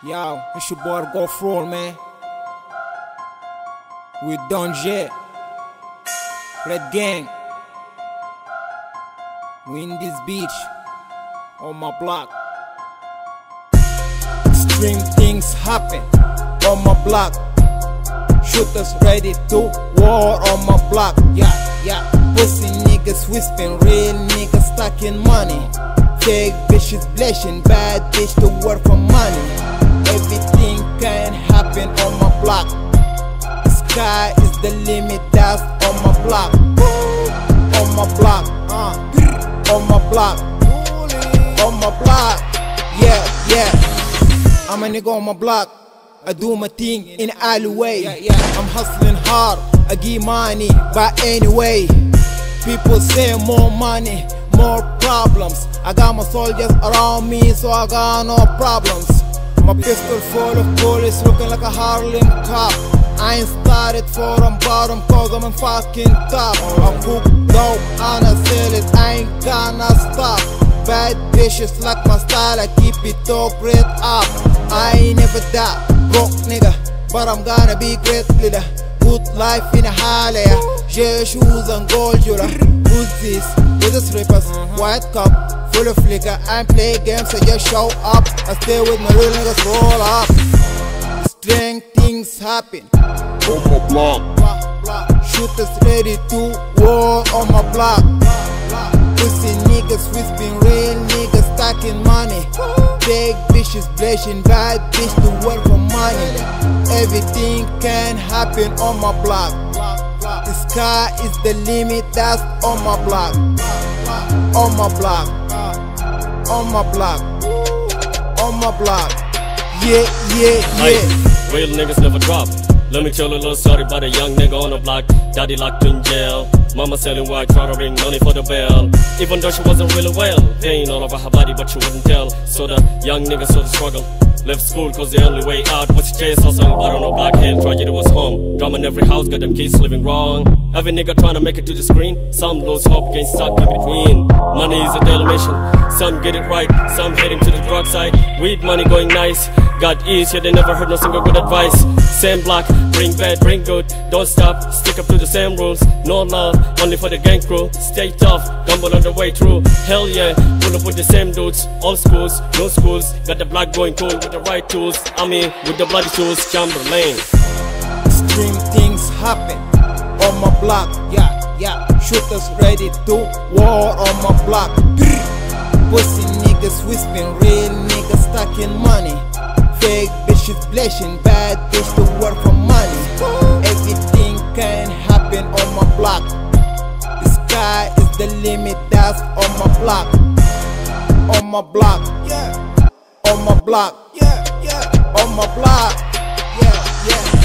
Yo, it's your boy Golf Roll, man. We done jet. Red Gang. We in this beach. On my block. Extreme things happen. On my block. Shooters ready to war on my block. Yeah. Pussy niggas whispering, real niggas stacking money. Fake bitches blushing, bad bitch to work for money. Everything can happen on my block. The sky is the limit, that's on my block. On my block, on my block, on my block. Yeah. I'm a nigga on my block. I do my thing in an alleyway. I'm hustling hard, I get money, but anyway. People say more money, more problems. I got my soldiers around me, so I got no problems. My pistol full of bullets, looking like a Harlem cop. I ain't started from bottom, cause I'm in fucking top. I cook dope and I sell it, I ain't gonna stop. Bad bitches like my style, I keep it all great up. I ain't never die, broke nigga, but I'm gonna be great leader. Good life in a Harley, J shoes and gold jewelry. Who's this? With the strippers, white cup, full of liquor. I play games, I just show up. I stay with my real niggas, roll up. Strange things happen on my block. Shooters ready to war on my block. Pussy niggas whispering, real niggas stacking money. Fake bitches blushing, bad bitch to work for money. Everything can happen on my block. The sky is the limit, that's on my block. On my block. On my block. On my block. Yeah. Real niggas never drop. Let me tell a little story about a young nigga on the block. Daddy locked in jail. Mama selling white, try to bring money for the bail. Even though she wasn't really well, pain all over her body, but she wouldn't tell. So the young nigga saw the struggle. Left school cause the only way out was to chase hustle. But on a block hill, tragedy was home. Drama in every house, got them kids living wrong. Every nigga trying to make it to the screen. Some lose hope, getting stuck in between. Money is a daily mission. Some get it right, some heading to the drug side. Weed money going nice. Got ease, yeah, they never heard no single good advice. Same block, bring bad, bring good. Don't stop, stick up to the same rules. No love, only for the gang crew. Stay tough, gamble on the way through. Hell yeah, pull up with the same dudes. All schools, no schools. Got the block going cool with the right tools. I mean, with the bloody shoes, Chamberlain. Extreme things happen on my block. Yeah. Shooters ready to war on my block. Pussy niggas whispering, real niggas stacking money. Fake bitches blushing, bad bitch to work for money. Everything can happen on my block. The sky is the limit, that's on my block. On my block. On my block. On my block. Yeah.